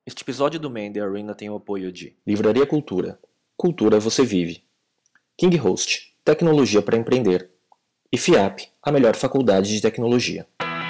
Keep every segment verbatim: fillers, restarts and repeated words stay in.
Este episódio do Man The Arena tem o apoio de Livraria Cultura. Cultura você vive. King Host. Tecnologia para empreender. E FIAP, a melhor faculdade de tecnologia.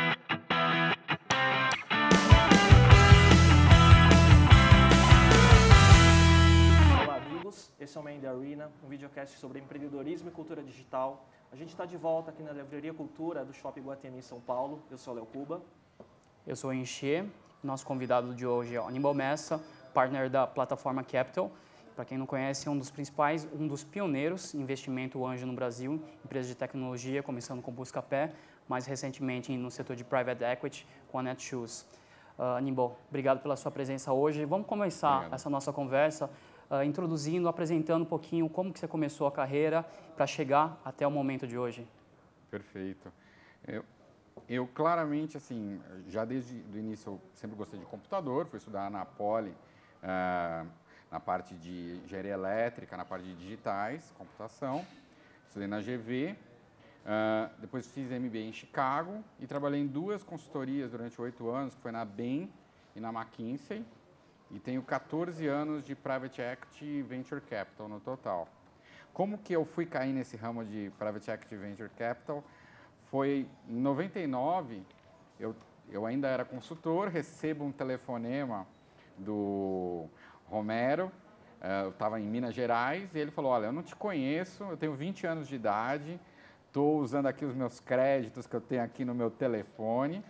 Olá amigos, esse é o Man The Arena, um videocast sobre empreendedorismo e cultura digital. A gente está de volta aqui na Livraria Cultura do Shopping Guatemi em São Paulo. Eu sou o Léo Cuba. Eu sou o Enxê. Nosso convidado de hoje é o Aníbal Messa, partner da plataforma Capital. Para quem não conhece, é um dos principais, um dos pioneiros em investimento anjo no Brasil, empresa de tecnologia, começando com Buscapé, mais recentemente no setor de private equity com a Netshoes. Uh, Aníbal, obrigado pela sua presença hoje. Vamos começar obrigado. essa nossa conversa uh, introduzindo, apresentando um pouquinho como que você começou a carreira para chegar até o momento de hoje. Perfeito. Eu... Eu, claramente, assim, já desde o início eu sempre gostei de computador, fui estudar na Poli, uh, na parte de engenharia elétrica, na parte de digitais, computação, estudei na G V, uh, depois fiz M B A em Chicago e trabalhei em duas consultorias durante oito anos, que foi na Bain e na McKinsey, e tenho quatorze anos de Private Equity e Venture Capital no total. Como que eu fui cair nesse ramo de Private Equity e Venture Capital? Foi em noventa e nove, eu, eu ainda era consultor, recebo um telefonema do Romero, uh, eu estava em Minas Gerais, e ele falou, olha, eu não te conheço, eu tenho vinte anos de idade, estou usando aqui os meus créditos que eu tenho aqui no meu telefone,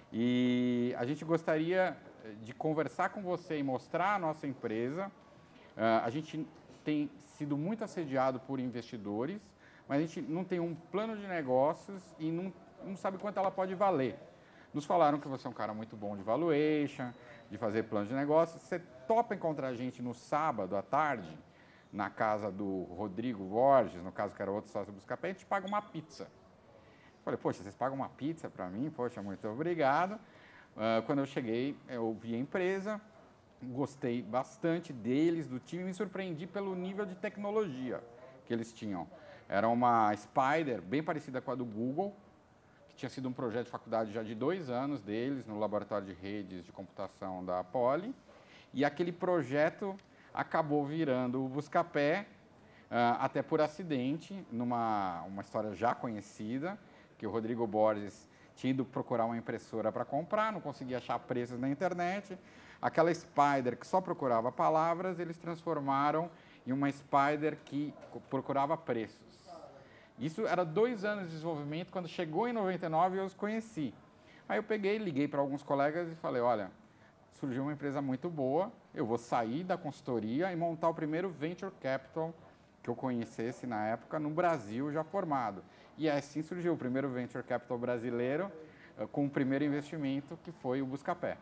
e a gente gostaria de conversar com você e mostrar a nossa empresa. Uh, a gente tem sido muito assediado por investidores, mas a gente não tem um plano de negócios e não, não sabe quanto ela pode valer. Nos falaram que você é um cara muito bom de valuation, de fazer plano de negócios. Você topa encontrar a gente no sábado à tarde, na casa do Rodrigo Borges, no caso que era outro sócio do Buscapé, a gente paga uma pizza. Falei, poxa, vocês pagam uma pizza para mim? Poxa, muito obrigado. Uh, quando eu cheguei, eu vi a empresa, gostei bastante deles, do time, e me surpreendi pelo nível de tecnologia que eles tinham. Era uma Spider, bem parecida com a do Google, que tinha sido um projeto de faculdade já de dois anos deles, no laboratório de redes de computação da Poli. E aquele projeto acabou virando o Buscapé, uh, até por acidente, numa uma história já conhecida, que o Rodrigo Borges tinha ido procurar uma impressora para comprar, não conseguia achar preços na internet. Aquela Spider que só procurava palavras, eles transformaram em uma Spider que procurava preços. Isso era dois anos de desenvolvimento, quando chegou em noventa e nove eu os conheci. Aí eu peguei, liguei para alguns colegas e falei, olha, surgiu uma empresa muito boa, eu vou sair da consultoria e montar o primeiro Venture Capital que eu conhecesse na época no Brasil já formado. E assim surgiu o primeiro Venture Capital brasileiro com o primeiro investimento que foi o Buscapé.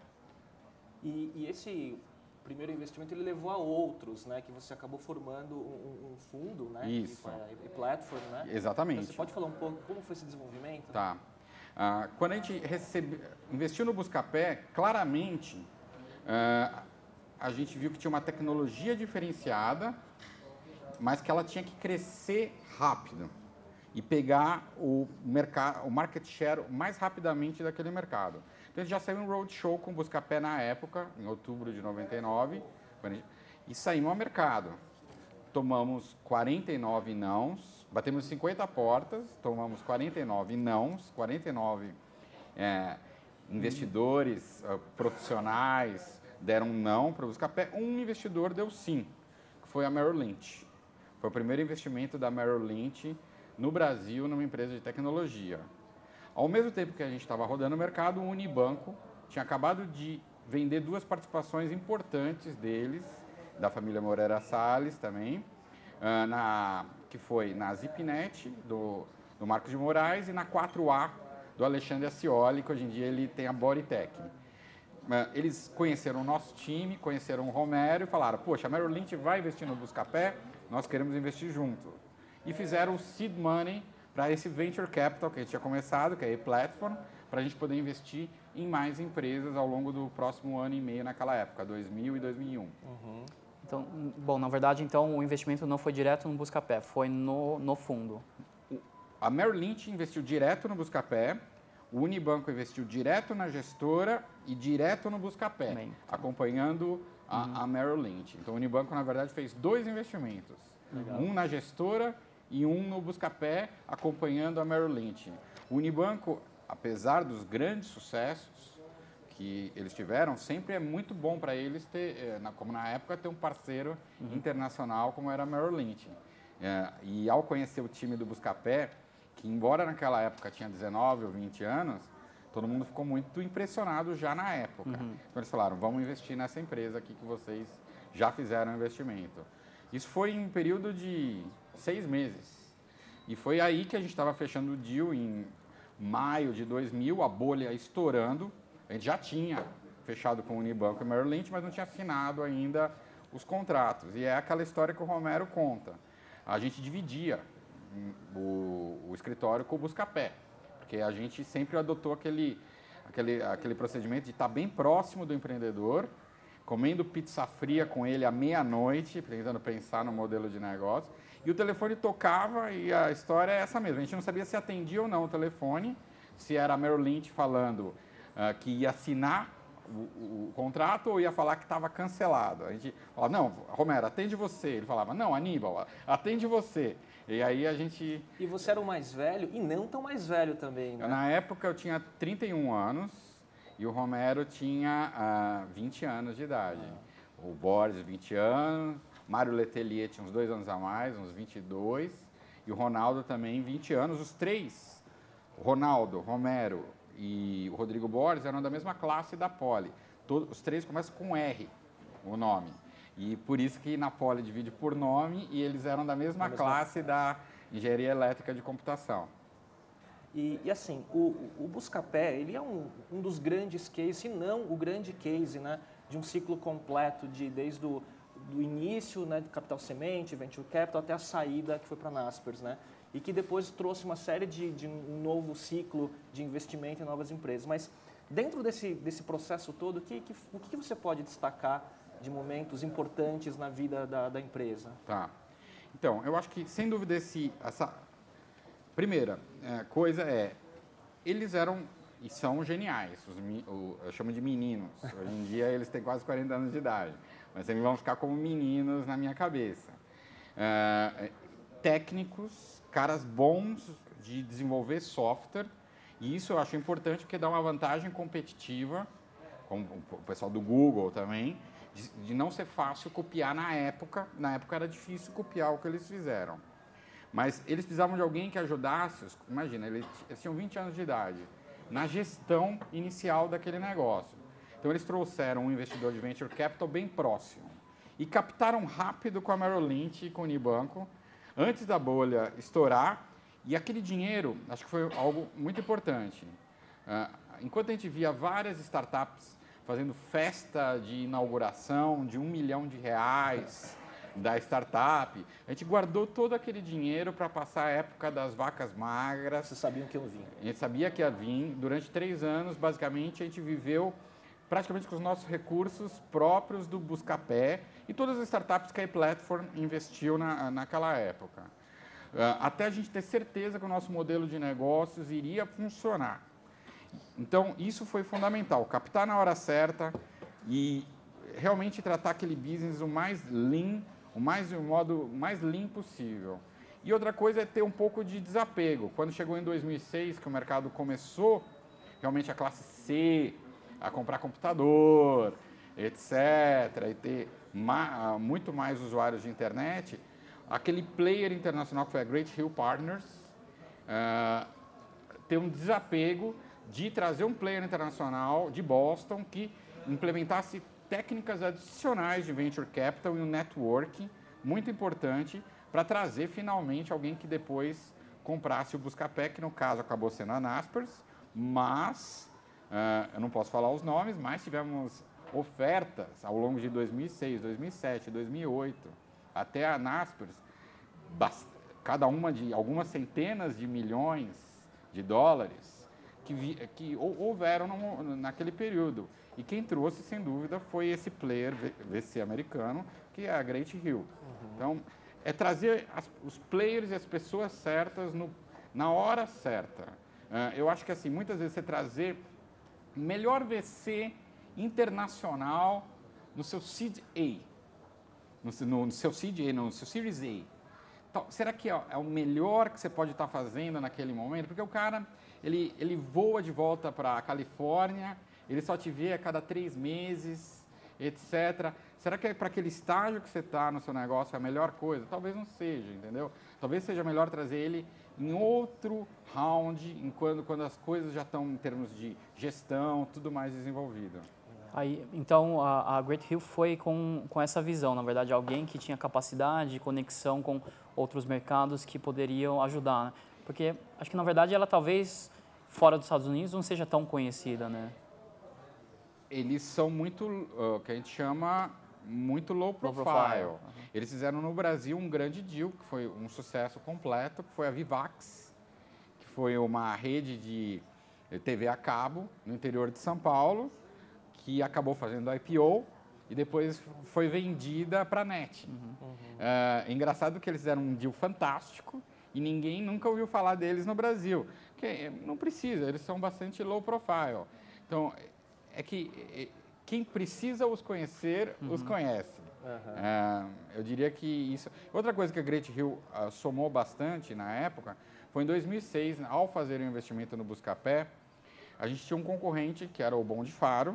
E, e esse primeiro investimento ele levou a outros, né? Que você acabou formando um, um fundo, né? Isso. E platform, né? Exatamente. Então, você pode falar um pouco como foi esse desenvolvimento? Tá. Ah, quando a gente recebe, investiu no Buscapé, claramente ah, a gente viu que tinha uma tecnologia diferenciada, mas que ela tinha que crescer rápido e pegar o, mercado, o market share mais rapidamente daquele mercado. Então, a gente já saiu um roadshow com o Buscapé na época, em outubro de noventa e nove, e saímos ao mercado. Tomamos quarenta e nove nãos, batemos cinquenta portas, tomamos quarenta e nove nãos, quarenta e nove é, investidores uh, profissionais deram um não para o Buscapé, um investidor deu sim, que foi a Merrill Lynch. Foi o primeiro investimento da Merrill Lynch no Brasil numa empresa de tecnologia. Ao mesmo tempo que a gente estava rodando o mercado, o Unibanco tinha acabado de vender duas participações importantes deles, da família Moreira Salles também, uh, na, que foi na Zipnet, do, do Marcos de Moraes, e na quatro A, do Alexandre Ascioli, que hoje em dia ele tem a Bodytech. Uh, eles conheceram o nosso time, conheceram o Romero e falaram, poxa, a Merrill Lynch vai investir no Buscapé, nós queremos investir junto. E fizeram o seed money para esse Venture Capital que a gente tinha começado, que é a Platform, para a gente poder investir em mais empresas ao longo do próximo ano e meio naquela época, dois mil e dois mil e um. Uhum. Então, bom, na verdade, então, o investimento não foi direto no Buscapé, foi no, no fundo. A Merrill Lynch investiu direto no Buscapé, o Unibanco investiu direto na gestora e direto no Buscapé, Também. acompanhando a, uhum. a Merrill Lynch. Então, o Unibanco, na verdade, fez dois investimentos. Legal. Um na gestora e um no Buscapé, acompanhando a Merrill Lynch. O Unibanco, apesar dos grandes sucessos que eles tiveram, sempre é muito bom para eles ter, como na época, ter um parceiro uhum. internacional como era a Merrill Lynch. É, e ao conhecer o time do Buscapé, que embora naquela época tinha dezenove ou vinte anos, todo mundo ficou muito impressionado já na época. Uhum. Então eles falaram, vamos investir nessa empresa aqui que vocês já fizeram investimento. Isso foi em um período de seis meses. E foi aí que a gente estava fechando o deal em maio de dois mil, a bolha estourando. A gente já tinha fechado com o Unibanco e Merrill Lynch, mas não tinha assinado ainda os contratos. E é aquela história que o Romero conta. A gente dividia o, o escritório com o Buscapé, porque a gente sempre adotou aquele, aquele, aquele procedimento de estar bem próximo do empreendedor, comendo pizza fria com ele à meia-noite, tentando pensar no modelo de negócio, e o telefone tocava e a história é essa mesma. A gente não sabia se atendia ou não o telefone, se era a Merrill Lynch falando uh, que ia assinar o, o contrato ou ia falar que estava cancelado. A gente falava, não, Romero, atende você. Ele falava, não, Aníbal, atende você. E aí a gente... E você era o mais velho e não tão mais velho também, né? Na época eu tinha trinta e um anos e o Romero tinha uh, vinte anos de idade. Ah. O Borges, vinte anos, Mário Letelier tinha uns dois anos a mais, uns vinte e dois, e o Ronaldo também, vinte anos. Os três, o Ronaldo, Romero e o Rodrigo Borges, eram da mesma classe da Poli. Todos, os três começam com R, o nome. E por isso que na Poli divide por nome e eles eram da mesma, mesma classe da engenharia elétrica de computação. E, e assim, o, o Buscapé, ele é um, um dos grandes cases, se não o grande case, né, de um ciclo completo, de, desde o do início, né, de capital semente, venture capital, até a saída que foi para a Naspers, né, e que depois trouxe uma série de, de um novo ciclo de investimento em novas empresas. Mas dentro desse, desse processo todo, o que, que, o que você pode destacar de momentos importantes na vida da, da empresa? Tá. Então, eu acho que, sem dúvida, esse, essa primeira é, coisa é, eles eram e são geniais, os, o, eu chamo de meninos. Hoje em dia eles têm quase quarenta anos de idade, mas eles vão ficar como meninos na minha cabeça. É, técnicos, caras bons de desenvolver software, e isso eu acho importante porque dá uma vantagem competitiva, como o pessoal do Google também, de, de não ser fácil copiar na época. Na época era difícil copiar o que eles fizeram. Mas eles precisavam de alguém que ajudasse, imagina, eles, eles tinham vinte anos de idade, na gestão inicial daquele negócio. Então eles trouxeram um investidor de venture capital bem próximo e captaram rápido com a Merrill Lynch e com o Unibanco, antes da bolha estourar, e aquele dinheiro, acho que foi algo muito importante. Uh, enquanto a gente via várias startups fazendo festa de inauguração de um milhão de reais da startup, a gente guardou todo aquele dinheiro para passar a época das vacas magras. Vocês sabiam que ia vir? A gente sabia que ia vir. Durante três anos, basicamente, a gente viveu praticamente com os nossos recursos próprios do Buscapé e todas as startups que a iPlatform investiu na, naquela época. Uh, até a gente ter certeza que o nosso modelo de negócios iria funcionar. Então, isso foi fundamental, captar na hora certa e realmente tratar aquele business o mais lean, o mais, o modo mais lean possível. E outra coisa é ter um pouco de desapego. Quando chegou em dois mil e seis, que o mercado começou, realmente a classe C, a comprar computador, etcétera, e ter ma, muito mais usuários de internet, aquele player internacional que foi a Great Hill Partners, uh, ter um desapego de trazer um player internacional de Boston que implementasse técnicas adicionais de venture capital e um networking muito importante para trazer finalmente alguém que depois comprasse o Buscapé, que no caso acabou sendo a Naspers, mas, uh, eu não posso falar os nomes, mas tivemos ofertas ao longo de dois mil e seis, dois mil e sete, dois mil e oito, até a Naspers, cada uma de algumas centenas de milhões de dólares, que, vi, que houveram no, naquele período. E quem trouxe, sem dúvida, foi esse player V C americano, que é a Great Hill. Uhum. Então, é trazer as, os players e as pessoas certas no, na hora certa. Uh, eu acho que assim, muitas vezes você trazer melhor V C internacional no seu Seed A, no, no, no seu Seed A, no seu Series A. Então, será que é, é o melhor que você pode estar fazendo naquele momento? Porque o cara, ele, ele voa de volta para a Califórnia, ele só te vê a cada três meses, etcétera. Será que é para aquele estágio que você está no seu negócio a melhor coisa? Talvez não seja, entendeu? Talvez seja melhor trazer ele em outro round, em quando, quando as coisas já estão em termos de gestão, tudo mais desenvolvido. Aí, então, a, a Great Hill foi com, com essa visão, na verdade, alguém que tinha capacidade, conexão com outros mercados que poderiam ajudar, né? Porque acho que, na verdade, ela talvez, fora dos Estados Unidos, não seja tão conhecida, né? Eles são muito, o uh, que a gente chama, muito low profile. Low profile. Uhum. Eles fizeram no Brasil um grande deal, que foi um sucesso completo, que foi a Vivax, que foi uma rede de T V a cabo no interior de São Paulo, que acabou fazendo I P O e depois foi vendida para a NET. Uhum. Uhum. É engraçado que eles fizeram um deal fantástico e ninguém nunca ouviu falar deles no Brasil. Porque não precisa, eles são bastante low profile. Então, é que quem precisa os conhecer, uhum. os conhece. Uhum. É, eu diria que isso... Outra coisa que a Great Hill uh, somou bastante na época foi em dois mil e seis, ao fazer o investimento no Buscapé, a gente tinha um concorrente que era o Bom de Faro,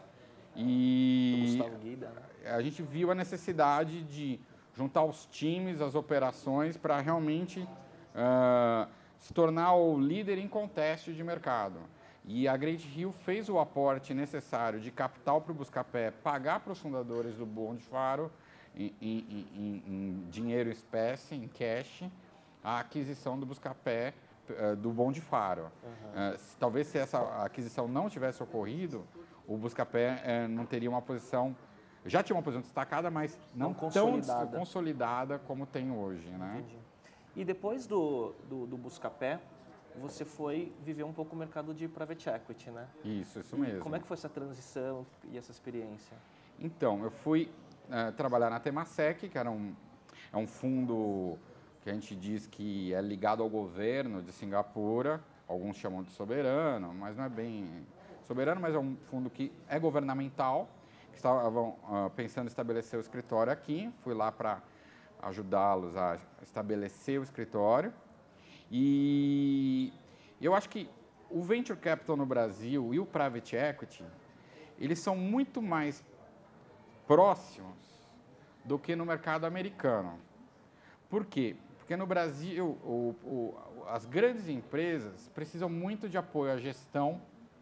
e Guida, né? a gente viu a necessidade de juntar os times, as operações, para realmente uh, se tornar o líder em conteste de mercado. E a Great Hill fez o aporte necessário de capital para o Buscapé, pagar para os fundadores do Bom de Faro, em, em, em, em dinheiro em espécie, em cash, a aquisição do Buscapé uh, do Bom de Faro. Uhum. Uh, se, talvez se essa aquisição não tivesse ocorrido, o Buscapé eh, não teria uma posição, já tinha uma posição destacada, mas não, não consolidada. tão consolidada como tem hoje, né? Entendi. E depois do, do, do Buscapé, você foi viver um pouco o mercado de private equity, né? Isso, isso e mesmo. Como é que foi essa transição e essa experiência? Então, eu fui uh, trabalhar na Temasek, que era um, é um fundo que a gente diz que é ligado ao governo de Singapura, alguns chamam de soberano, mas não é bem... soberano, mas é um fundo que é governamental, que estavam uh, pensando em estabelecer o escritório aqui. Fui lá para ajudá-los a estabelecer o escritório. E eu acho que o Venture Capital no Brasil e o Private Equity, eles são muito mais próximos do que no mercado americano. Por quê? Porque no Brasil, o, o, as grandes empresas precisam muito de apoio à gestão,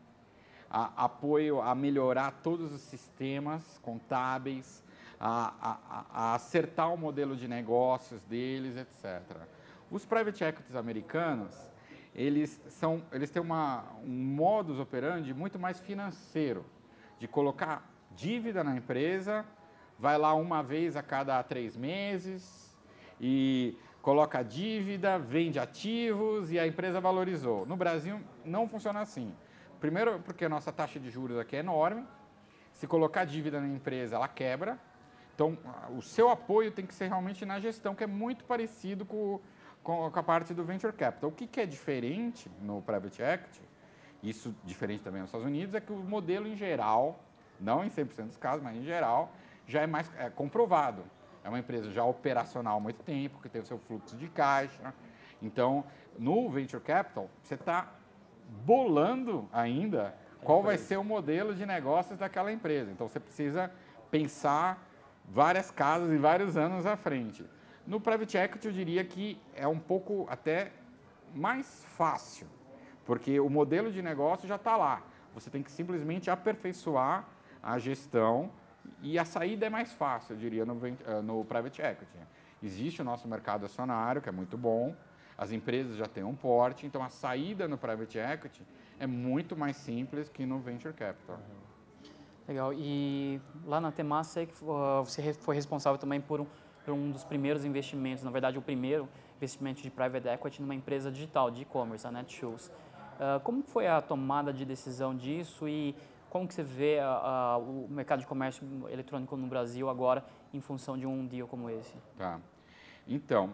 A, apoio a melhorar todos os sistemas contábeis, a, a, a acertar o modelo de negócios deles, etcétera. Os private equities americanos, eles, são, eles têm uma, um modus operandi muito mais financeiro, de colocar dívida na empresa, vai lá uma vez a cada três meses e coloca dívida, vende ativos e a empresa valorizou. No Brasil, não funciona assim. Primeiro, porque a nossa taxa de juros aqui é enorme. Se colocar dívida na empresa, ela quebra. Então, o seu apoio tem que ser realmente na gestão, que é muito parecido com, com a parte do Venture Capital. O que, que é diferente no Private Equity, isso diferente também nos Estados Unidos, é que o modelo em geral, não em cem por cento dos casos, mas em geral, já é mais é, comprovado. É uma empresa já operacional há muito tempo, que tem o seu fluxo de caixa. Então, no Venture Capital, você está bolando ainda qual vai ser o modelo de negócios daquela empresa. Então, você precisa pensar várias casas e vários anos à frente. No Private Equity, eu diria que é um pouco até mais fácil, porque o modelo de negócio já está lá. Você tem que simplesmente aperfeiçoar a gestão e a saída é mais fácil, eu diria, no, no Private Equity. Existe o nosso mercado acionário, que é muito bom, as empresas já têm um porte, então a saída no Private Equity é muito mais simples que no Venture Capital. Uhum. Legal. E lá na Temasek, você foi responsável também por um, por um dos primeiros investimentos, na verdade o primeiro investimento de Private Equity numa empresa digital de e-commerce, a Netshoes. Uh, como foi a tomada de decisão disso e como que você vê a, a, o mercado de comércio eletrônico no Brasil agora em função de um deal como esse? Tá. Então,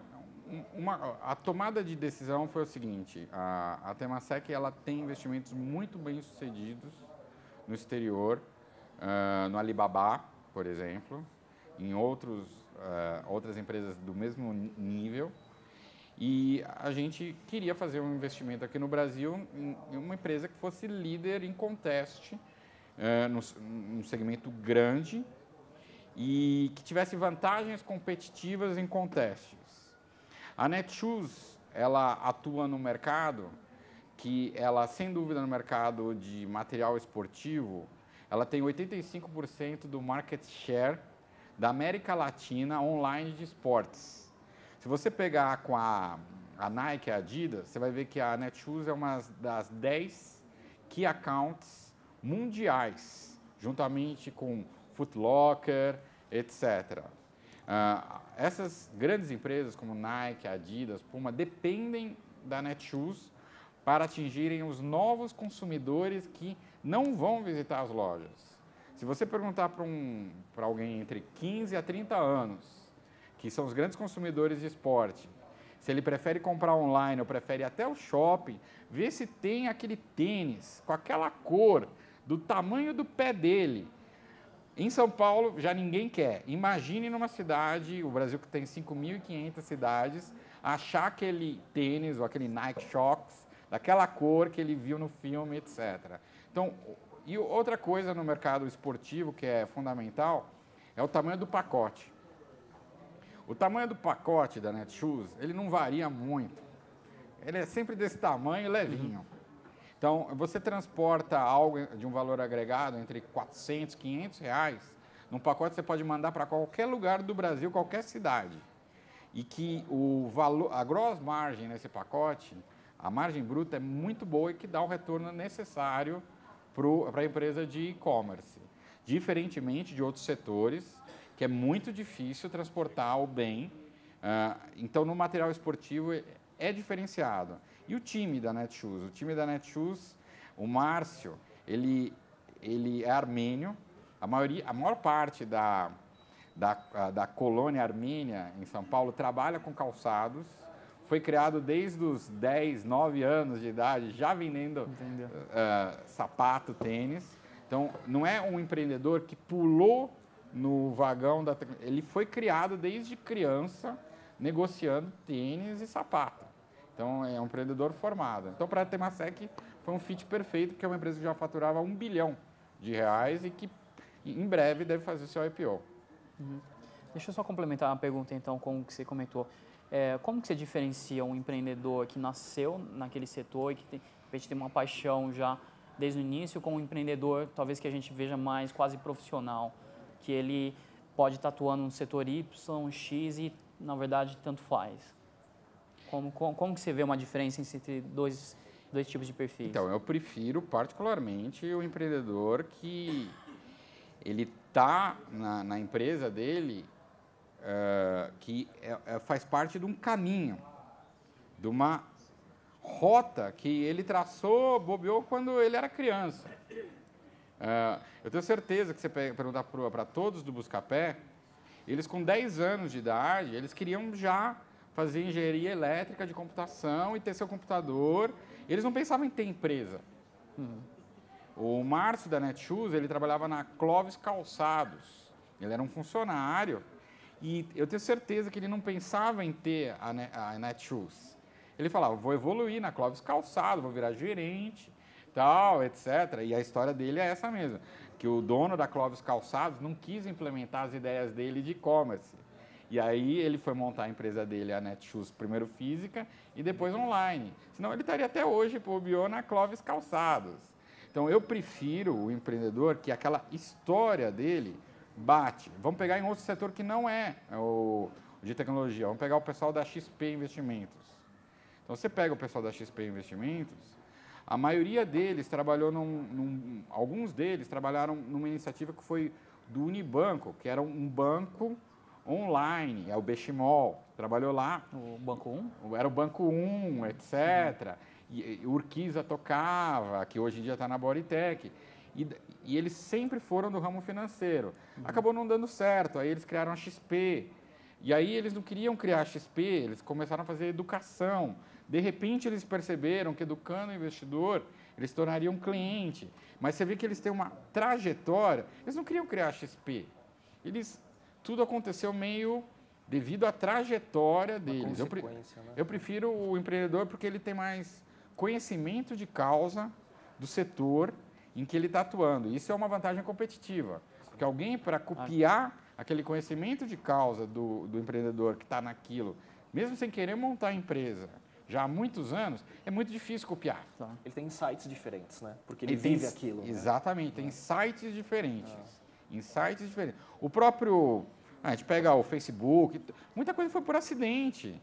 uma, a tomada de decisão foi o seguinte, a, a Temasek ela tem investimentos muito bem sucedidos no exterior, uh, no Alibaba, por exemplo, em outros, uh, outras empresas do mesmo nível, e a gente queria fazer um investimento aqui no Brasil em, em uma empresa que fosse líder em contest, uh, no, num segmento grande, e que tivesse vantagens competitivas em contestes. A Netshoes, ela atua no mercado que ela, sem dúvida, no mercado de material esportivo, ela tem oitenta e cinco por cento do market share da América Latina online de esportes. Se você pegar com a, a Nike e a Adidas, você vai ver que a Netshoes é uma das dez key accounts mundiais, juntamente com Foot Locker, etcétera. Uh, essas grandes empresas como Nike, Adidas, Puma, dependem da Netshoes para atingirem os novos consumidores que não vão visitar as lojas. Se você perguntar para um, para alguém entre quinze a trinta anos, que são os grandes consumidores de esporte, se ele prefere comprar online ou prefere ir até o shopping, ver se tem aquele tênis com aquela cor, do tamanho do pé dele. Em São Paulo, já ninguém quer. Imagine numa cidade, o Brasil que tem cinco mil e quinhentas cidades, achar aquele tênis ou aquele Nike Shox, daquela cor que ele viu no filme, etcétera. Então, e outra coisa no mercado esportivo que é fundamental é o tamanho do pacote. O tamanho do pacote da Netshoes, ele não varia muito. Ele é sempre desse tamanho, levinho. Uhum. Então, você transporta algo de um valor agregado entre quatrocentos, quinhentos reais, num pacote você pode mandar para qualquer lugar do Brasil, qualquer cidade. E que o valor, a gross margin nesse pacote, a margem bruta é muito boa e que dá o retorno necessário para a empresa de e-commerce. Diferentemente de outros setores, que é muito difícil transportar o bem. Uh, então, no material esportivo é diferenciado. E o time da Netshoes? O time da Netshoes, o Márcio, ele, ele é armênio. A, maioria, a maior parte da, da, da colônia armênia em São Paulo trabalha com calçados. Foi criado desde os dez, nove anos de idade, já vendendo uh, sapato, tênis. Então, não é um empreendedor que pulou no vagão da... Ele foi criado desde criança, negociando tênis e sapato. Então, é um empreendedor formado. Então, para a Temasek, foi um fit perfeito, porque é uma empresa que já faturava um bilhão de reais e que, em breve, deve fazer o seu I P O. Uhum. Deixa eu só complementar uma pergunta, então, com o que você comentou. É, como que você diferencia um empreendedor que nasceu naquele setor e que tem, tem uma paixão já desde o início, com um empreendedor, talvez que a gente veja mais quase profissional, que ele pode estar atuando no setor Y, X e, na verdade, tanto faz? Como, como, como que você vê uma diferença entre dois, dois tipos de perfis? Então, eu prefiro particularmente o empreendedor que ele está na, na empresa dele, uh, que é, é, faz parte de um caminho, de uma rota que ele traçou, bobeou quando ele era criança. Uh, eu tenho certeza que você perguntar para todos do Buscapé, eles com dez anos de idade, eles queriam já fazer engenharia elétrica de computação e ter seu computador. Eles não pensavam em ter empresa. Uhum. O Márcio da Netshoes, ele trabalhava na Clóvis Calçados. Ele era um funcionário e eu tenho certeza que ele não pensava em ter a, Net, a Netshoes. Ele falava, vou evoluir na Clóvis Calçados, vou virar gerente, tal, etcétera. E a história dele é essa mesmo, que o dono da Clóvis Calçados não quis implementar as ideias dele de e-commerce. E aí ele foi montar a empresa dele, a Netshoes, primeiro física e depois online. Senão ele estaria até hoje por bio na Clóvis Calçados. Então eu prefiro o empreendedor que aquela história dele bate. Vamos pegar em outro setor que não é o de tecnologia. Vamos pegar o pessoal da X P Investimentos. Então você pega o pessoal da X P Investimentos, a maioria deles trabalhou num, num... Alguns deles trabalharam numa iniciativa que foi do Unibanco, que era um banco online, é o Beximol, trabalhou lá. O Banco um? Era o Banco um, etcétera. Uhum. E, e o Urquiza tocava, que hoje em dia está na Bodytech. E, e eles sempre foram do ramo financeiro. Uhum. Acabou não dando certo, aí eles criaram a X P. E aí eles não queriam criar X P, eles começaram a fazer educação. De repente eles perceberam que educando o investidor, eles se tornariam um cliente. Mas você vê que eles têm uma trajetória, eles não queriam criar X P. Eles, tudo aconteceu meio devido à trajetória deles. Eu, pre, né? eu prefiro o empreendedor porque ele tem mais conhecimento de causa do setor em que ele está atuando. Isso é uma vantagem competitiva. Porque alguém, para copiar aquele conhecimento de causa do, do empreendedor que está naquilo, mesmo sem querer montar a empresa, já há muitos anos, é muito difícil copiar. Ele tem insights diferentes, né? Porque ele, ele vive tem, aquilo. Exatamente, né? tem insights diferentes. Ah. Insights diferentes. O próprio... A gente pega o Facebook, muita coisa foi por acidente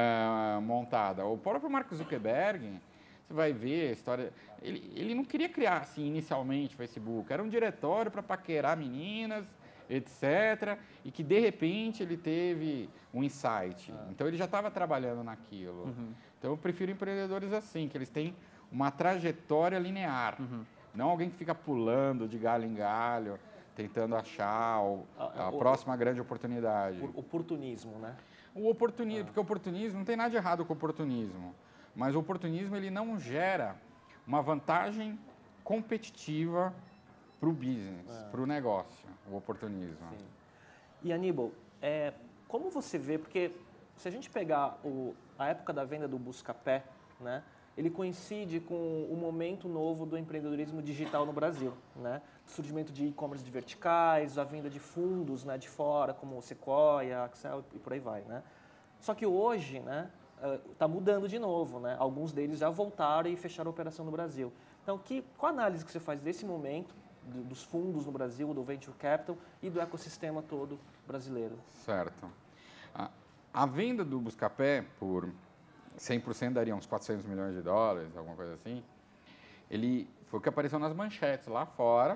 é, montada. O próprio Mark Zuckerberg, você vai ver a história... Ele, ele não queria criar, assim, inicialmente, o Facebook. Era um diretório para paquerar meninas, etcétera. E que, de repente, ele teve um insight. Ah. Então, ele já estava trabalhando naquilo. Uhum. Então, eu prefiro empreendedores assim, que eles têm uma trajetória linear. Uhum. Não alguém que fica pulando de galho em galho, tentando achar o, a, a o, próxima grande oportunidade. O oportunismo, né? O oportunismo, ah. porque o oportunismo, não tem nada de errado com o oportunismo, mas o oportunismo ele não gera uma vantagem competitiva para o business, ah. para o negócio, o oportunismo. Sim. E Aníbal, é, como você vê, porque se a gente pegar o, a época da venda do Buscapé, né, ele coincide com o momento novo do empreendedorismo digital no Brasil, né? O surgimento de e-commerce de verticais, a venda de fundos, né, de fora, como o Sequoia, Axel e por aí vai, né? Só que hoje, né, está mudando de novo, né? Alguns deles já voltaram e fecharam a operação no Brasil. Então, que, qual a análise que você faz desse momento, do, dos fundos no Brasil, do Venture Capital e do ecossistema todo brasileiro? Certo. A, a venda do Buscapé por cem por cento daria uns quatrocentos milhões de dólares, alguma coisa assim. Ele foi o que apareceu nas manchetes lá fora,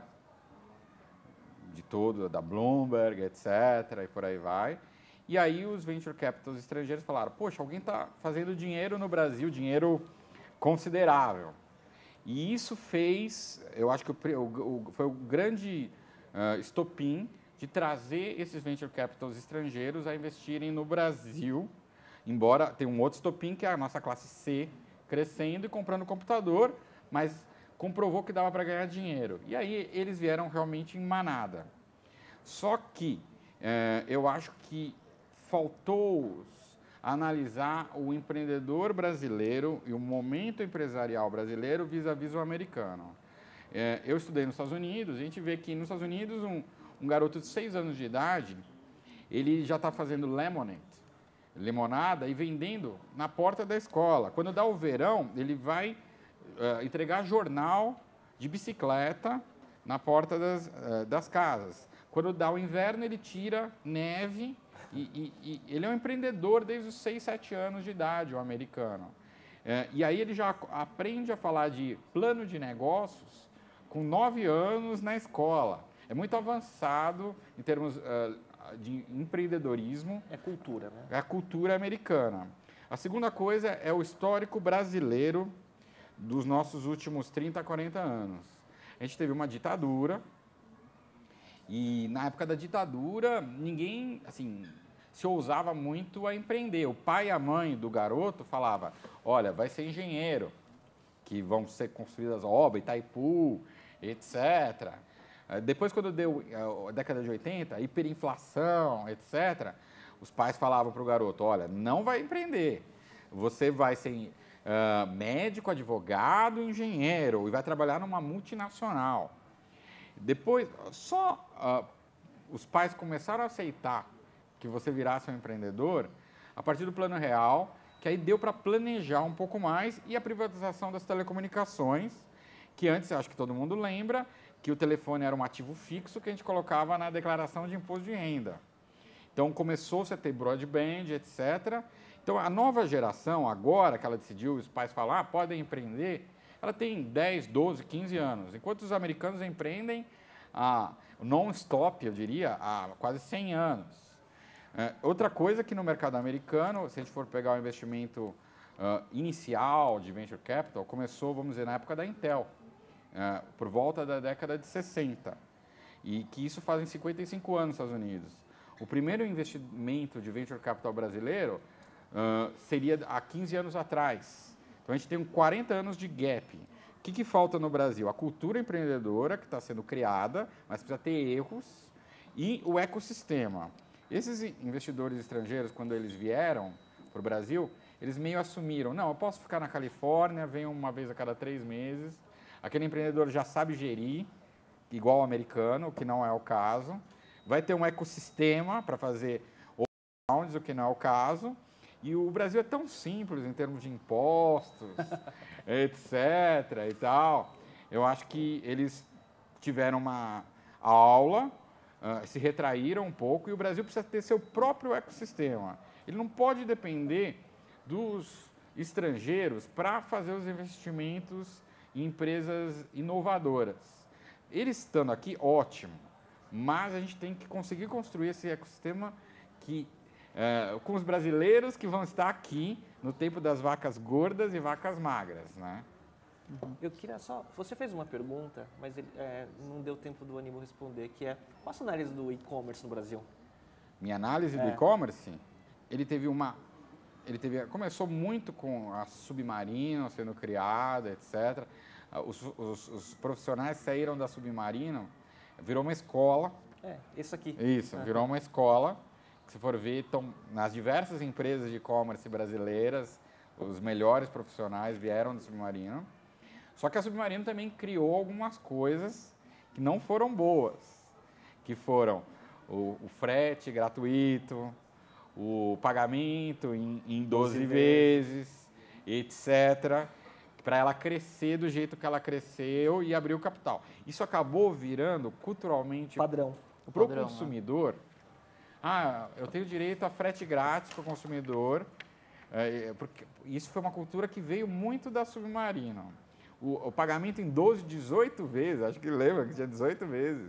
de todo, da Bloomberg, etcétera, e por aí vai. E aí os venture capitals estrangeiros falaram, poxa, alguém está fazendo dinheiro no Brasil, dinheiro considerável. E isso fez, eu acho que o, o, foi o grande uh, estopim de trazer esses venture capitals estrangeiros a investirem no Brasil, embora tenha um outro estopim, que é a nossa classe C crescendo e comprando computador, mas comprovou que dava para ganhar dinheiro. E aí eles vieram realmente em manada. Só que eh, eu acho que faltou analisar o empreendedor brasileiro e o momento empresarial brasileiro vis-à-vis o americano. Eh, eu estudei nos Estados Unidos, a gente vê que nos Estados Unidos um, um garoto de seis anos de idade, ele já está fazendo lemonade, limonada, e vendendo na porta da escola. Quando dá o verão, ele vai uh, entregar jornal de bicicleta na porta das, uh, das casas. Quando dá o inverno, ele tira neve e, e, e ele é um empreendedor desde os seis, sete anos de idade, o americano. Uh, e aí ele já aprende a falar de plano de negócios com nove anos na escola. É muito avançado em termos uh, de empreendedorismo. É cultura, né? É a cultura americana. A segunda coisa é o histórico brasileiro dos nossos últimos trinta, quarenta anos. A gente teve uma ditadura e na época da ditadura ninguém, assim, se ousava muito a empreender. O pai e a mãe do garoto falava, olha, vai ser engenheiro, que vão ser construídas obras, Itaipu, etcétera. Depois, quando deu a década de oitenta, hiperinflação, etcétera, os pais falavam para o garoto, olha, não vai empreender, você vai ser uh, médico, advogado, engenheiro e vai trabalhar numa multinacional. Depois, só uh, os pais começaram a aceitar que você virasse um empreendedor a partir do Plano Real, que aí deu para planejar um pouco mais, e a privatização das telecomunicações, que antes, acho que todo mundo lembra, que o telefone era um ativo fixo que a gente colocava na declaração de imposto de renda. Então, começou-se a ter broadband, etcétera. Então, a nova geração, agora que ela decidiu, os pais falam, ah, podem empreender, ela tem dez, doze, quinze anos, enquanto os americanos empreendem a non-stop, eu diria, há quase cem anos. É, outra coisa que no mercado americano, se a gente for pegar o investimento uh, inicial de venture capital, começou, vamos dizer, na época da Intel. Uh, por volta da década de sessenta, e que isso fazem cinquenta e cinco anos nos Estados Unidos. o primeiro investimento de venture capital brasileiro uh, seria há quinze anos atrás. Então, a gente tem quarenta anos de gap. O que, que falta no Brasil? A cultura empreendedora que está sendo criada, mas precisa ter erros, e o ecossistema. Esses investidores estrangeiros, quando eles vieram para o Brasil, eles meio assumiram, não, eu posso ficar na Califórnia, venho uma vez a cada três meses, aquele empreendedor já sabe gerir, igual o americano, o que não é o caso, vai ter um ecossistema para fazer rounds, o que não é o caso, e o Brasil é tão simples em termos de impostos, etc e tal. Eu acho que eles tiveram uma aula, uh, se retraíram um pouco, e o Brasil precisa ter seu próprio ecossistema. Ele não pode depender dos estrangeiros para fazer os investimentos em empresas inovadoras. Eles estando aqui, ótimo, mas a gente tem que conseguir construir esse ecossistema que, é, com os brasileiros que vão estar aqui no tempo das vacas gordas e vacas magras, né? Eu queria só... Você fez uma pergunta, mas ele, é, não deu tempo do Aníbal responder, que é, qual a sua análise do e-commerce no Brasil? Minha análise É. do e-commerce, ele teve uma... Ele teve, começou muito com a Submarino sendo criada, etcétera. Os, os, os profissionais saíram da Submarino, virou uma escola. É, isso aqui. Isso, É. virou uma escola. Se for ver, estão nas diversas empresas de e-commerce brasileiras, os melhores profissionais vieram da Submarino. Só que a Submarino também criou algumas coisas que não foram boas, que foram o, o frete gratuito, o pagamento em, em doze vezes, etcétera, para ela crescer do jeito que ela cresceu e abrir o capital. Isso acabou virando culturalmente Padrão. para o Padrão, consumidor. Né? Ah, eu tenho direito a frete grátis para o consumidor. É, porque isso foi uma cultura que veio muito da Submarino. O, o pagamento em doze, dezoito vezes, acho que lembra que tinha dezoito vezes,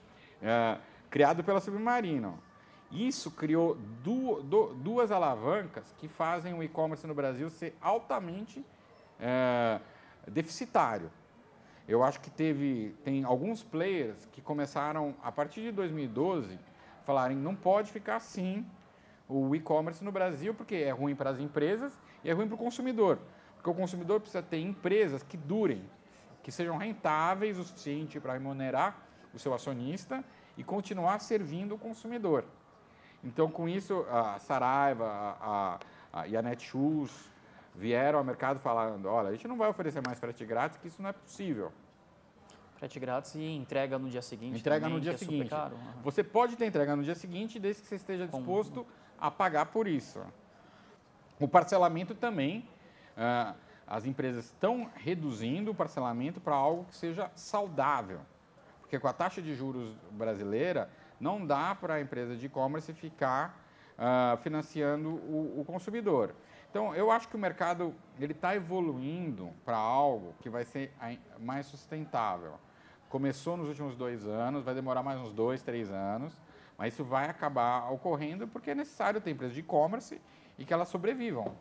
é, criado pela Submarino. Isso criou du, du, duas alavancas que fazem o e-commerce no Brasil ser altamente é, deficitário. Eu acho que teve, tem alguns players que começaram, a partir de dois mil e doze, falarem não pode ficar assim o e-commerce no Brasil, porque é ruim para as empresas e é ruim para o consumidor. Porque o consumidor precisa ter empresas que durem, que sejam rentáveis o suficiente para remunerar o seu acionista e continuar servindo o consumidor. Então, com isso, a Saraiva a, a, a, e a Netshoes vieram ao mercado falando, olha, a gente não vai oferecer mais frete grátis, que isso não é possível. Frete grátis e entrega no dia seguinte. Entrega também, no dia que é seguinte. super caro. Uhum. Você pode ter entrega no dia seguinte, desde que você esteja disposto a pagar por isso. O parcelamento também, ah, as empresas estão reduzindo o parcelamento para algo que seja saudável. Porque com a taxa de juros brasileira, não dá para a empresa de e-commerce ficar uh, financiando o, o consumidor. Então, eu acho que o mercado está evoluindo para algo que vai ser mais sustentável. Começou nos últimos dois anos, vai demorar mais uns dois, três anos, mas isso vai acabar ocorrendo porque é necessário ter empresas de e-commerce e que elas sobrevivam.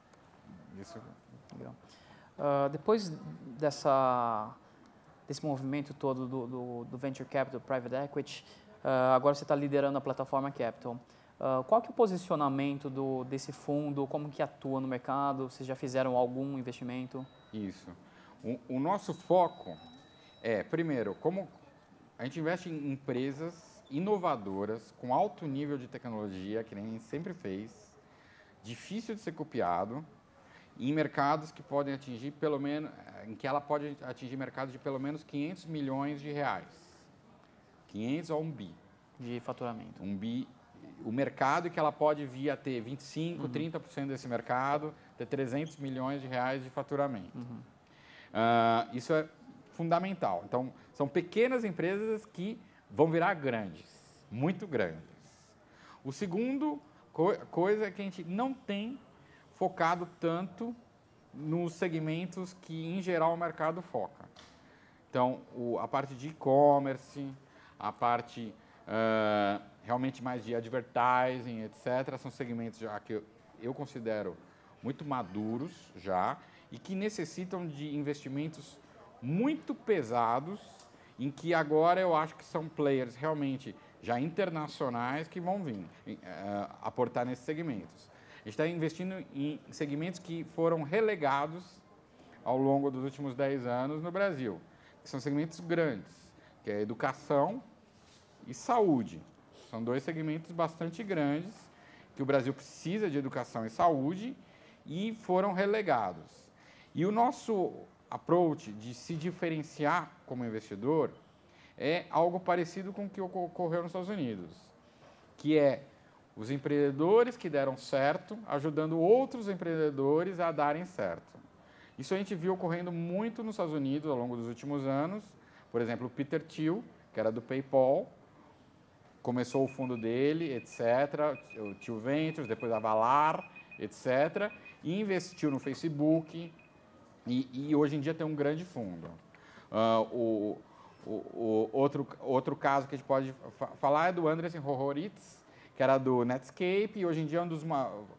Isso. Legal. Uh, depois dessa, desse movimento todo do, do, do Venture Capital, Private Equity, Uh, agora você está liderando a plataforma Capital. Uh, qual que é o posicionamento do, desse fundo? Como que atua no mercado? Vocês já fizeram algum investimento? Isso. O, o nosso foco é, primeiro, como a gente investe em empresas inovadoras, com alto nível de tecnologia, que nem a gente sempre fez, difícil de ser copiado, em mercados que podem atingir pelo menos, em que ela pode atingir mercados de pelo menos quinhentos milhões de reais. quinhentos ou um bi. De faturamento. Um bi. O mercado que ela pode vir a ter vinte e cinco, Uhum. trinta por cento desse mercado, ter trezentos milhões de reais de faturamento. Uhum. Uh, isso é fundamental. Então, são pequenas empresas que vão virar grandes, muito grandes. O segundo co coisa é que a gente não tem focado tanto nos segmentos que, em geral, o mercado foca. Então, o, a parte de e-commerce, a parte uh, realmente mais de advertising, etcétera, são segmentos já que eu, eu considero muito maduros já e que necessitam de investimentos muito pesados, em que agora eu acho que são players realmente já internacionais que vão vir uh, aportar nesses segmentos. A gente está investindo em segmentos que foram relegados ao longo dos últimos dez anos no Brasil, que são segmentos grandes, que é educação e saúde. São dois segmentos bastante grandes, que o Brasil precisa de educação e saúde, e foram relegados. E o nosso approach de se diferenciar como investidor é algo parecido com o que ocorreu nos Estados Unidos, que é os empreendedores que deram certo, ajudando outros empreendedores a darem certo. Isso a gente viu ocorrendo muito nos Estados Unidos ao longo dos últimos anos. Por exemplo, o Peter Thiel, que era do PayPal, começou o fundo dele, etcétera, o Thiel Ventures, depois a Valar, etcétera, e investiu no Facebook, e, e hoje em dia tem um grande fundo. Uh, o, o, o outro, outro caso que a gente pode fa falar é do Andreessen Horowitz, que era do Netscape, e hoje em dia é um dos...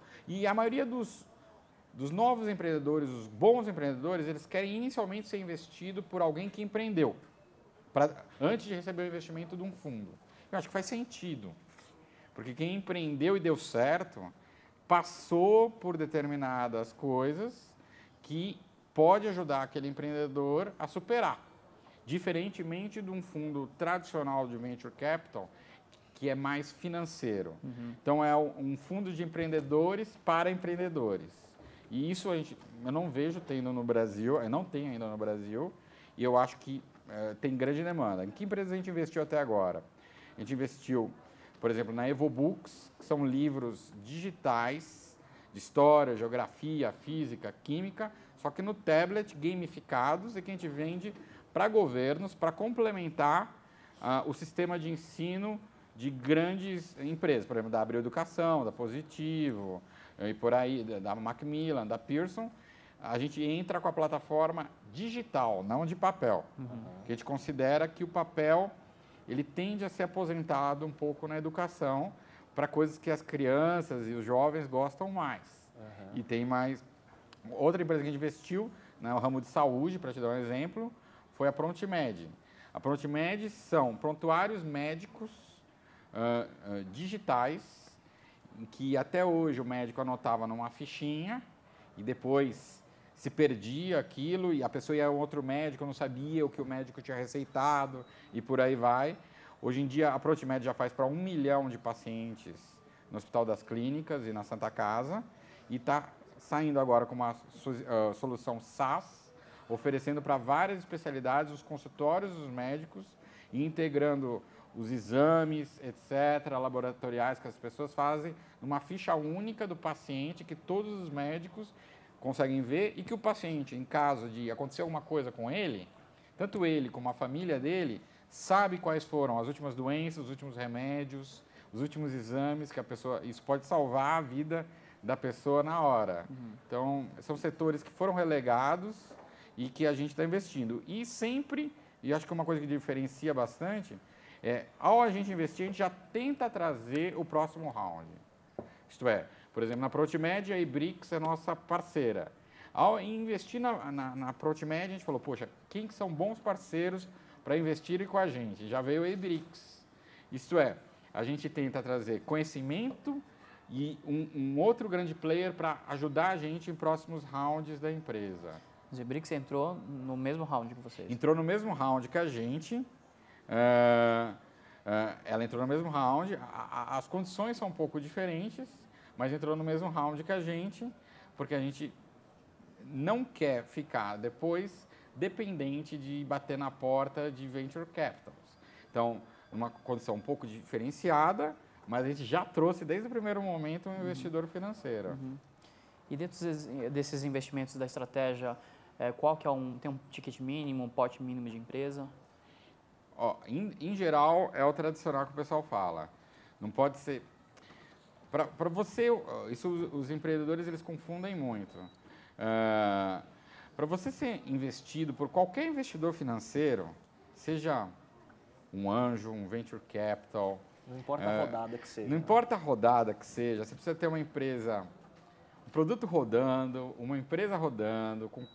E a maioria dos, dos novos empreendedores, os bons empreendedores, eles querem inicialmente ser investido por alguém que empreendeu, pra, antes de receber o investimento de um fundo. Eu acho que faz sentido, porque quem empreendeu e deu certo, passou por determinadas coisas que pode ajudar aquele empreendedor a superar. Diferentemente de um fundo tradicional de venture capital, que é mais financeiro. Uhum. Então, é um fundo de empreendedores para empreendedores. E isso a gente, eu não vejo tendo no Brasil, eu não tenho ainda no Brasil, e eu acho que é, tem grande demanda. Em que empresas a gente investiu até agora? A gente investiu, por exemplo, na EvoBooks, que são livros digitais de história, geografia, física, química, só que no tablet, gamificados, e que a gente vende para governos, para complementar uh, o sistema de ensino de grandes empresas, por exemplo, da Abril Educação, da Positivo, e por aí, da Macmillan, da Pearson. A gente entra com a plataforma digital, não de papel. Uhum. Que a gente considera que o papel ele tende a ser aposentado um pouco na educação para coisas que as crianças e os jovens gostam mais. Uhum. E tem mais... Outra empresa que a gente investiu, no ramo de saúde, para te dar um exemplo, foi a ProntMed. A ProntMed são prontuários médicos Uh, uh, digitais, em que até hoje o médico anotava numa fichinha e depois se perdia aquilo e a pessoa ia a um outro médico, não sabia o que o médico tinha receitado e por aí vai. Hoje em dia a ProntMed já faz para um milhão de pacientes no Hospital das Clínicas e na Santa Casa e está saindo agora com uma uh, solução SaaS, oferecendo para várias especialidades os consultórios dos médicos e integrando os exames, etcétera, laboratoriais que as pessoas fazem, numa ficha única do paciente que todos os médicos conseguem ver e que o paciente, em caso de acontecer alguma coisa com ele, tanto ele como a família dele, sabe quais foram as últimas doenças, os últimos remédios, os últimos exames que a pessoa... Isso pode salvar a vida da pessoa na hora. Uhum. Então, são setores que foram relegados e que a gente está investindo. E sempre, e acho que é uma coisa que diferencia bastante... É, ao a gente investir, a gente já tenta trazer o próximo round. Isto é, por exemplo, na ProntMed, a Ibrix é nossa parceira. Ao investir na, na, na ProntMed, a gente falou, poxa, quem que são bons parceiros para investirem com a gente? Já veio a Ibrix. Isto é, a gente tenta trazer conhecimento e um, um outro grande player para ajudar a gente em próximos rounds da empresa. A Ibrix entrou no mesmo round que vocês? Entrou no mesmo round que a gente. Uh, uh, ela entrou no mesmo round, a, a, as condições são um pouco diferentes, mas entrou no mesmo round que a gente, porque a gente não quer ficar depois dependente de bater na porta de venture capitals. Então, uma condição um pouco diferenciada, mas a gente já trouxe desde o primeiro momento um investidor financeiro. Uhum. E dentro desses investimentos da estratégia, é, qual que é um, tem um ticket mínimo, um pote mínimo de empresa? Ó, em, em geral, é o tradicional que o pessoal fala. Não pode ser... Para você, isso os empreendedores eles confundem muito. Uh, Para você ser investido por qualquer investidor financeiro, seja um anjo, um venture capital... Não importa uh, a rodada que seja. Não né? importa a rodada que seja, você precisa ter uma empresa, um produto rodando, uma empresa rodando, com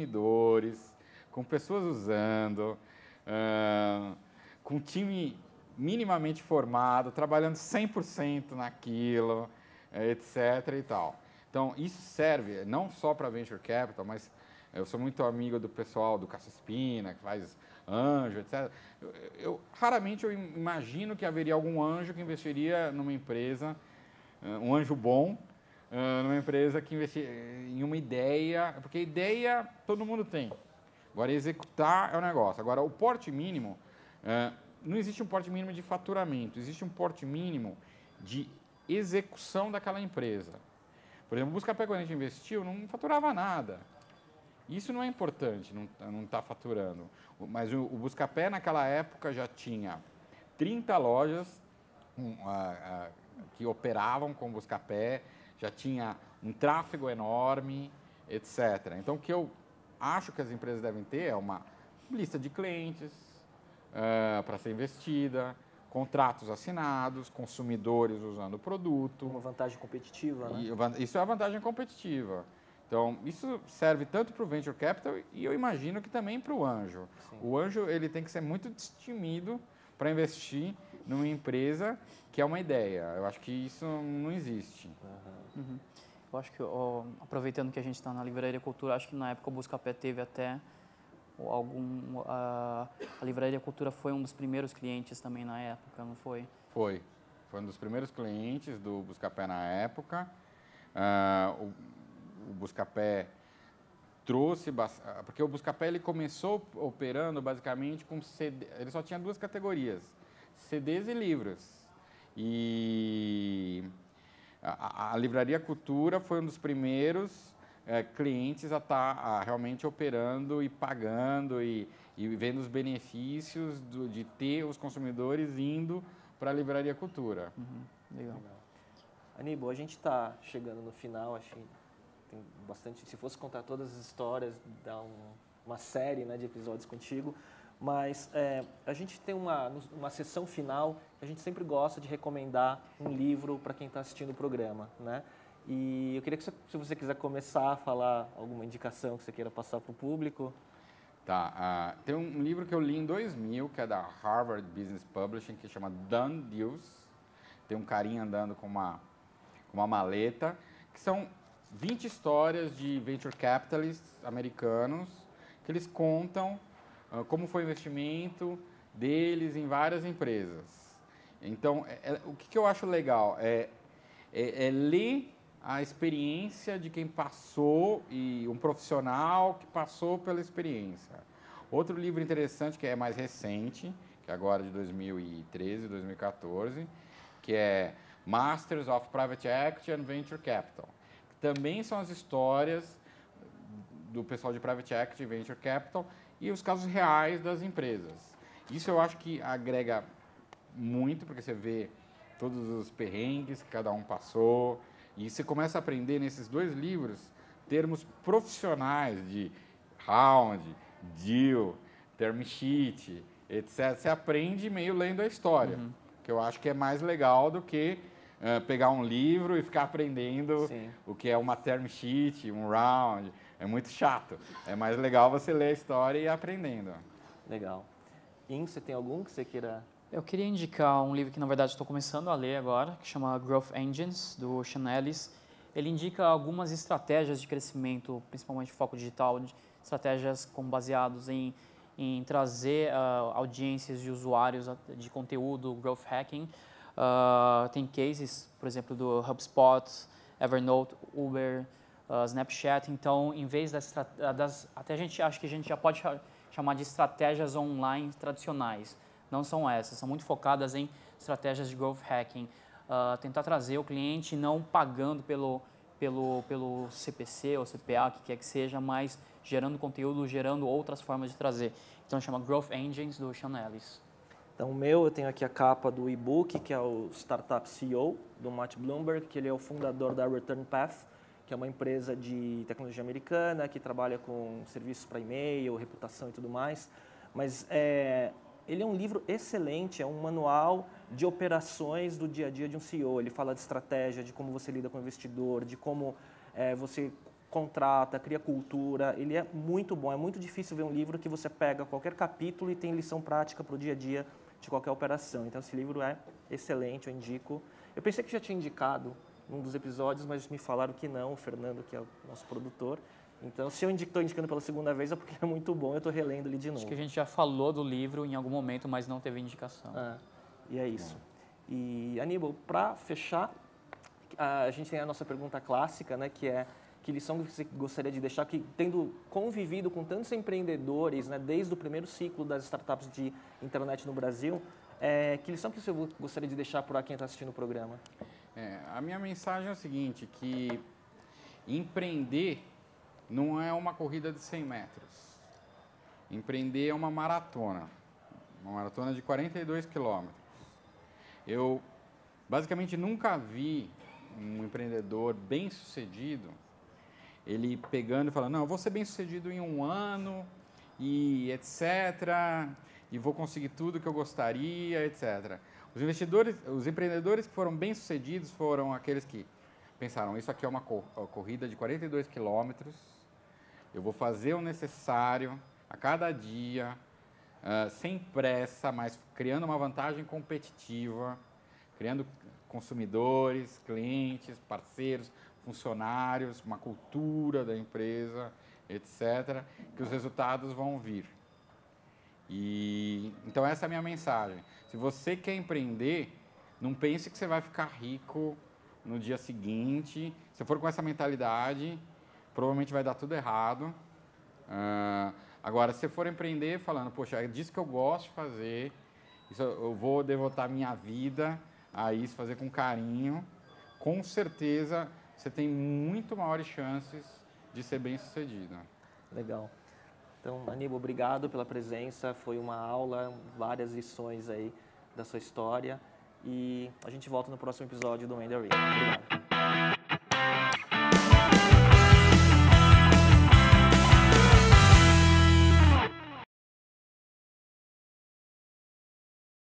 consumidores, com pessoas usando... Uh, com um time minimamente formado, trabalhando cem por cento naquilo, etc e tal. Então, isso serve não só para Venture Capital, mas eu sou muito amigo do pessoal do Caça Espina, que faz anjo, etcétera. Eu, eu, raramente eu imagino que haveria algum anjo que investiria numa empresa, um anjo bom, numa empresa que investiria em uma ideia, porque ideia todo mundo tem. Agora, executar é o negócio. Agora, o porte mínimo, não existe um porte mínimo de faturamento, existe um porte mínimo de execução daquela empresa. Por exemplo, o Buscapé, quando a gente investiu, não faturava nada. Isso não é importante, não está faturando. Mas o, o Buscapé, naquela época, já tinha trinta lojas um, a, a, que operavam com o Buscapé, já tinha um tráfego enorme, etcétera. Então, o que eu acho que as empresas devem ter é uma lista de clientes uh, para ser investida, contratos assinados, consumidores usando o produto. Uma vantagem competitiva, né? E, isso é a vantagem competitiva. Então, isso serve tanto para o Venture Capital e eu imagino que também para o anjo. Sim. O anjo ele tem que ser muito destemido para investir numa empresa que é uma ideia. Eu acho que isso não existe. Uhum. Uhum. Eu acho que, ó, aproveitando que a gente está na Livraria Cultura, acho que na época o Buscapé teve até algum... A, a Livraria Cultura foi um dos primeiros clientes também na época, não foi? Foi. Foi um dos primeiros clientes do Buscapé na época. Uh, o, o Buscapé trouxe... Porque o Buscapé ele começou operando basicamente com C D... Ele só tinha duas categorias, C Ds e livros. E... A, a Livraria Cultura foi um dos primeiros é, clientes a estar tá, realmente operando e pagando e, e vendo os benefícios do, de ter os consumidores indo para a Livraria Cultura. Uhum. Legal. Legal. Aníbal, a gente está chegando no final, acho que tem bastante... Se fosse contar todas as histórias, dá um, uma série, né, de episódios contigo. Mas é, a gente tem uma, uma sessão final, a gente sempre gosta de recomendar um livro para quem está assistindo o programa, né? E eu queria que, você, se você quiser começar a falar alguma indicação que você queira passar para o público. Tá, uh, tem um livro que eu li em dois mil, que é da Harvard Business Publishing, que chama Done Deals. Tem um carinha andando com uma, uma maleta, que são vinte histórias de venture capitalists americanos, que eles contam como foi o investimento deles em várias empresas. Então, é, é, o que, que eu acho legal é, é, é ler a experiência de quem passou, e um profissional que passou pela experiência. Outro livro interessante, que é mais recente, que é agora de dois mil e treze, dois mil e quatorze, que é Masters of Private Equity and Venture Capital, que também são as histórias do pessoal de Private Equity e Venture Capital, e os casos reais das empresas. Isso eu acho que agrega muito, porque você vê todos os perrengues que cada um passou, e você começa a aprender nesses dois livros termos profissionais de round, deal, term sheet, etcétera. Você aprende meio lendo a história, uhum. que eu acho que é mais legal do que uh, pegar um livro e ficar aprendendo Sim. o que é uma term sheet, um round. É muito chato. É mais legal você ler a história e ir aprendendo. Legal. In, você tem algum que você queira... Eu queria indicar um livro que, na verdade, estou começando a ler agora, que chama Growth Engines, do Sean Ellis. Ele indica algumas estratégias de crescimento, principalmente foco digital, de estratégias com, baseados em, em trazer uh, audiências de usuários de conteúdo, growth hacking. Uh, tem cases, por exemplo, do HubSpot, Evernote, Uber, Uh, Snapchat. Então, em vez das, das... Até a gente acha que a gente já pode chamar de estratégias online tradicionais. Não são essas, são muito focadas em estratégias de growth hacking. Uh, tentar trazer o cliente não pagando pelo, pelo, pelo C P C ou C P A, que quer que seja, mas gerando conteúdo, gerando outras formas de trazer. Então, chama Growth Engines, do Sean Ellis. Então, o meu, eu tenho aqui a capa do e-book, que é o Startup C E O, do Matt Bloomberg, que ele é o fundador da Return Path, que é uma empresa de tecnologia americana que trabalha com serviços para e-mail, reputação e tudo mais. Mas é, ele é um livro excelente, é um manual de operações do dia a dia de um C E O. Ele fala de estratégia, de como você lida com o investidor, de como é, você contrata, cria cultura. Ele é muito bom, é muito difícil ver um livro que você pega qualquer capítulo e tem lição prática para o dia a dia de qualquer operação. Então, esse livro é excelente, eu indico. Eu pensei que já tinha indicado num dos episódios, mas me falaram que não, o Fernando, que é o nosso produtor. Então, se eu estou indicando pela segunda vez, é porque é muito bom, eu estou relendo ele de novo. Acho que a gente já falou do livro em algum momento, mas não teve indicação. Ah, e é isso. E, Aníbal, para fechar, a gente tem a nossa pergunta clássica, né, que é que lição que você gostaria de deixar, que tendo convivido com tantos empreendedores, né, desde o primeiro ciclo das startups de internet no Brasil, é, que lição que você gostaria de deixar para quem está assistindo o programa? É, a minha mensagem é o seguinte, que empreender não é uma corrida de cem metros. Empreender é uma maratona, uma maratona de quarenta e dois quilômetros. Eu, basicamente, nunca vi um empreendedor bem-sucedido, ele pegando e falando, não, eu vou ser bem-sucedido em um ano, e etcétera, e vou conseguir tudo que eu gostaria, etcétera. Os investidores, os empreendedores que foram bem-sucedidos foram aqueles que pensaram, isso aqui é uma corrida de quarenta e dois quilômetros, eu vou fazer o necessário a cada dia, uh, sem pressa, mas criando uma vantagem competitiva, criando consumidores, clientes, parceiros, funcionários, uma cultura da empresa, etcétera, que os resultados vão vir. E, então, essa é a minha mensagem. Se você quer empreender, não pense que você vai ficar rico no dia seguinte. Se for com essa mentalidade, provavelmente vai dar tudo errado. Uh, agora, se você for empreender falando, poxa, é disso que eu gosto de fazer, isso eu vou devotar minha vida a isso, fazer com carinho, com certeza você tem muito maiores chances de ser bem-sucedido. Legal. Então, Aníbal, obrigado pela presença, foi uma aula, várias lições aí da sua história e a gente volta no próximo episódio do Mendeley. Obrigado.